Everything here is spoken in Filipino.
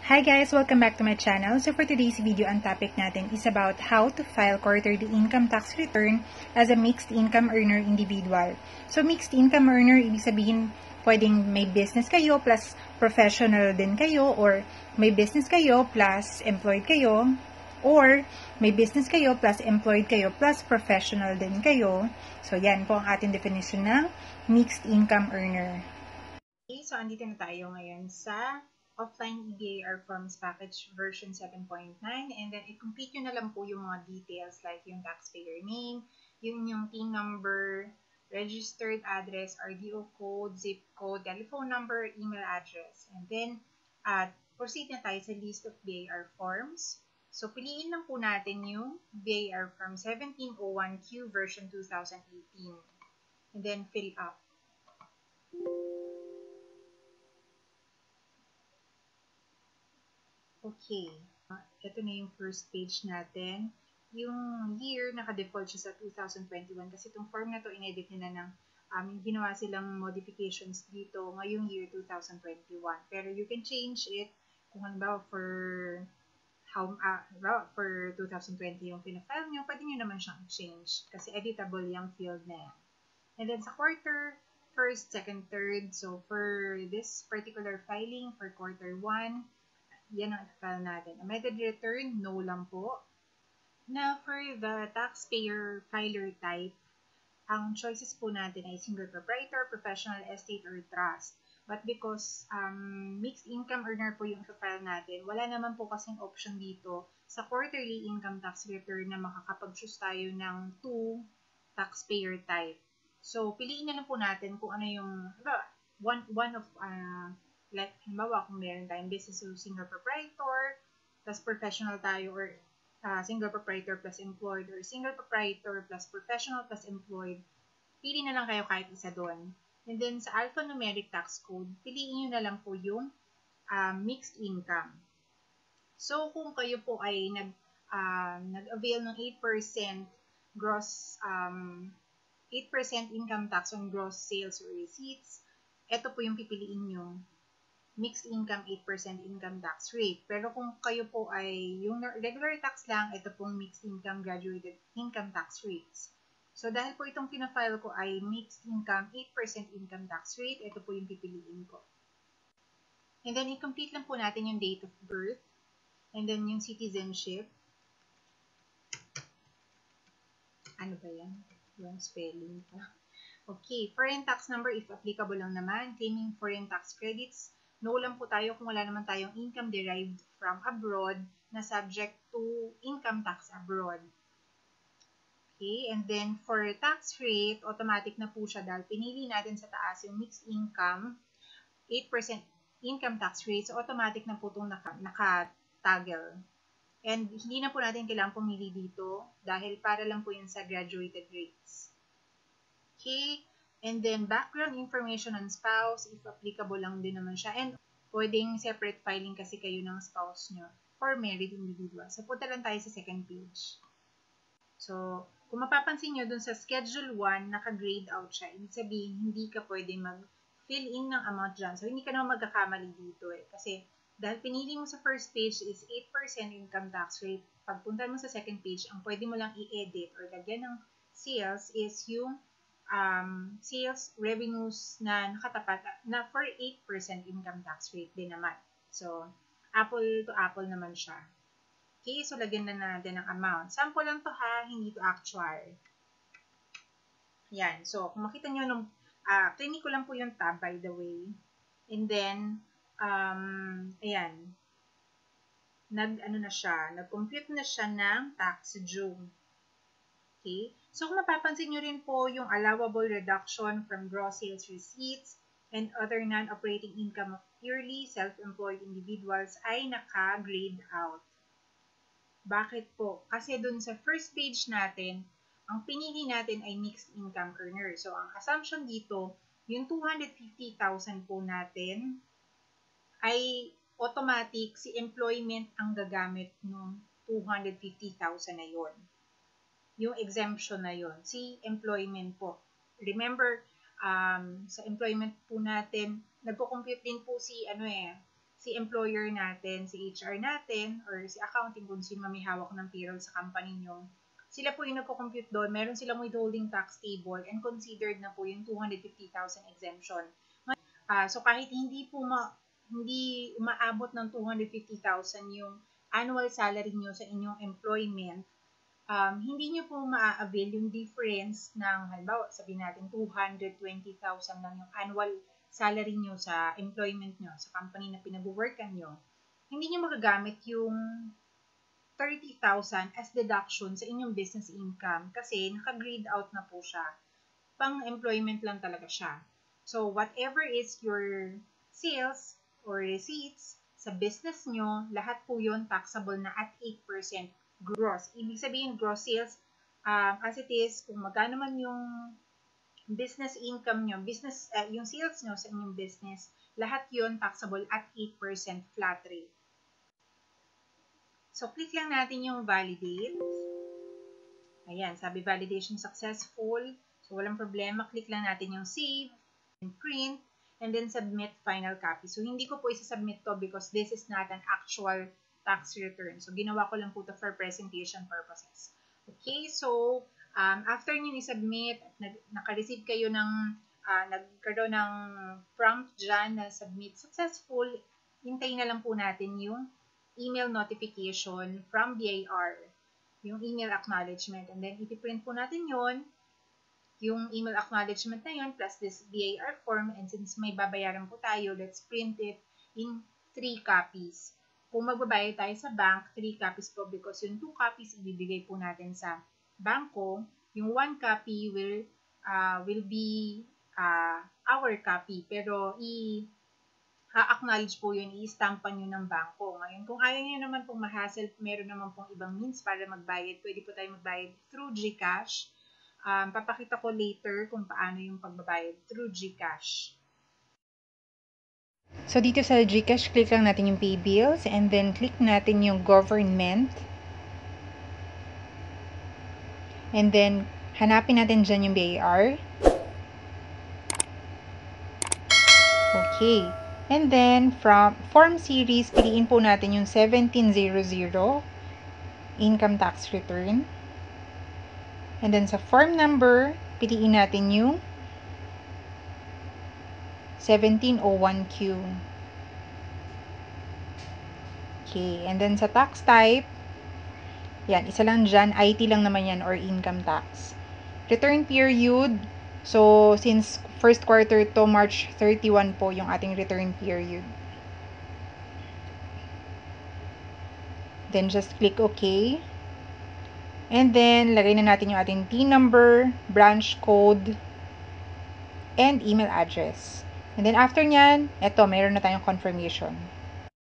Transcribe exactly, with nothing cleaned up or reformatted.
Hi guys! Welcome back to my channel. So for today's video, ang topic natin is about how to file quarterly income tax return as a mixed income earner individual. So mixed income earner, ibig sabihin pwedeng may business kayo plus professional din kayo, or may business kayo plus employed kayo, or may business kayo plus employed kayo plus professional din kayo. So yan po ang ating definition ng mixed income earner. Okay, so andito na tayo ngayon sa offline E B A R forms package version seven point nine, and then i-complete nyo na lang po yung mga details like yung taxpayer name, yung yung T I N number, registered address, R D O code, zip code, telephone number, email address. And then, at uh, proceed na tayo sa list of B A R forms. So, piliin lang po natin yung B A R form seventeen oh one Q version two thousand eighteen. And then, fill up. Okay, uh, ito na yung first page natin. Yung year, naka-default siya sa two thousand twenty-one kasi itong form na to inedit nila ng um, ginawa silang modifications dito ngayong year two thousand twenty-one. Pero you can change it kung halimbawa for how uh, for two thousand twenty yung pinafile nyo, pwede nyo naman siyang change kasi editable yung field na yan. And then sa quarter, first, second, third. So for this particular filing for quarter one, yan ang file natin. Amended return, no lang po. Now, for the taxpayer filer type, ang choices po natin ay single proprietor, professional, estate, or trust. But because um, mixed income earner po yung file natin, wala naman po kasing option dito sa quarterly income tax return na makakapag-choose tayo ng two taxpayer type. So, piliin na lang po natin kung ano yung, diba, one, one of, uh, like, halimbawa, kung meron tayong business o single proprietor, plus professional tayo, or uh, single proprietor plus employed, or single proprietor plus professional plus employed, pili na lang kayo kahit isa doon. And then, sa alphanumeric tax code, piliin nyo na lang po yung uh, mixed income. So, kung kayo po ay nag, uh, nag-avail ng eight percent gross, um, eight percent income tax on gross sales or receipts, ito po yung pipiliin nyo. Mixed income eight percent income tax rate. Pero kung kayo po ay yung regular tax lang, ito pong mixed income graduated income tax rates. So, dahil po itong pinafile ko ay mixed income eight percent income tax rate, ito po yung pipiliin ko. And then, i-complete lang po natin yung date of birth. And then, yung citizenship. Ano ba yan? Yung spelling pa. Okay, foreign tax number if applicable lang naman. Claiming foreign tax credits. No lang po tayo kung wala naman tayong income derived from abroad na subject to income tax abroad. Okay, and then for tax rate, automatic na po siya dahil pinili natin sa taas yung mixed income, eight percent income tax rate, so automatic na po itong naka-toggle. And hindi na po natin kailangang pumili dito dahil para lang po yun sa graduated rates. Okay. And then, background information on spouse, if applicable lang din naman siya. And pwedeng separate filing kasi kayo ng spouse nyo for married individual. So, punta lang tayo sa second page. So, kung mapapansin nyo, dun sa Schedule one, naka-grade out siya. Ibig sabihin, hindi ka pwede mag-fill in ng amount dyan. So, hindi ka naman magkakamali dito eh. Kasi, dahil pinili mo sa first page is eight percent income tax rate, pagpunta mo sa second page, ang pwede mo lang i-edit or lagyan ng sales is yung Um, sales revenues na nakatapat na for eight percent income tax rate din naman. So, apple to apple naman siya. Okay, so lagyan na natin ng amount. Sample lang to ha, hindi to actual. Yan, so kung makita nyo nung, uh, clinic ko lang po yung tab by the way. And then, um, ayan, nag, ano na siya, nag-compute na siya ng tax due. Okay? So, kung mapapansin nyo rin po yung allowable reduction from gross sales receipts and other non-operating income of purely self-employed individuals ay naka-grade out. Bakit po? Kasi dun sa first page natin, ang pinili natin ay mixed income earner. So, ang assumption dito, yung two hundred fifty thousand po natin ay automatic si employment ang gagamit ng two hundred fifty thousand na yun. Yung exemption na yon, si employment po. Remember, um, sa employment po natin, nagko-compute din po si, ano eh, si employer natin, si H R natin, or si accounting kung sino may hawak ng payroll sa company nyo, sila po yung nagko-compute doon. Meron silang withholding tax table and considered na po yung two hundred fifty thousand exemption. Uh, so kahit hindi po ma hindi umaabot ng two hundred fifty thousand yung annual salary nyo sa inyong employment, um, hindi nyo po ma-avail yung difference ng, halimbawa, sabihin natin two hundred twenty thousand lang yung annual salary nyo sa employment nyo, sa company na pinag-workan nyo. Hindi nyo magagamit yung thirty thousand as deduction sa inyong business income kasi naka-grade out na po siya. Pang-employment lang talaga siya. So, whatever is your sales or receipts sa business nyo, lahat po yun taxable na at eight percent gross. Ibig sabihin, gross sales, um, as it is, kung magkano man yung business income nyo, business, uh, yung sales nyo sa inyong business, lahat yun taxable at eight percent flat rate. So, click lang natin yung validate. Ayan, sabi validation successful. So, walang problema. Click lang natin yung save, and print, and then submit final copy. So, hindi ko po isa-submit to because this is not an actual tax return. So, ginawa ko lang po to for presentation purposes. Okay, so, um, after nyo i-submit, naka-receive kayo ng, uh, nagkaroon ng prompt dyan na submit successful, hintayin na lang po natin yung email notification from B I R, yung email acknowledgement. And then, ipiprint po natin yun, yung email acknowledgement na yun, plus this B I R form. And since may babayaran po tayo, let's print it in three copies. Kung magbabayad tayo sa bank, three copies po because yung two copies ibibigay po natin sa bangko. Yung one copy will uh, will be uh, our copy. Pero i ha-acknowledge po yun, i-stampan nyo ng bangko. Ngayon, kung ayaw nyo naman pong ma-hassle, meron naman pong ibang means para magbayad. Pwede po tayo magbayad through GCash. Um, papakita ko later kung paano yung pagbabayad through GCash. So, dito sa GCash, click lang natin yung Pay Bills and then click natin yung Government. And then, hanapin natin dyan yung B I R. Okay. And then, from form series, piliin po natin yung seventeen hundred income tax return. And then, sa form number, piliin natin yung seventeen oh one Q. Okay. And then, sa tax type, yan, isa lang dyan, I T lang naman yan or income tax. Return period, so, since first quarter to March thirty-first po yung ating return period. Then, just click OK. And then, lagay na natin yung ating T number, branch code, and email address. And then, after nyan, eto, mayroon na tayong confirmation.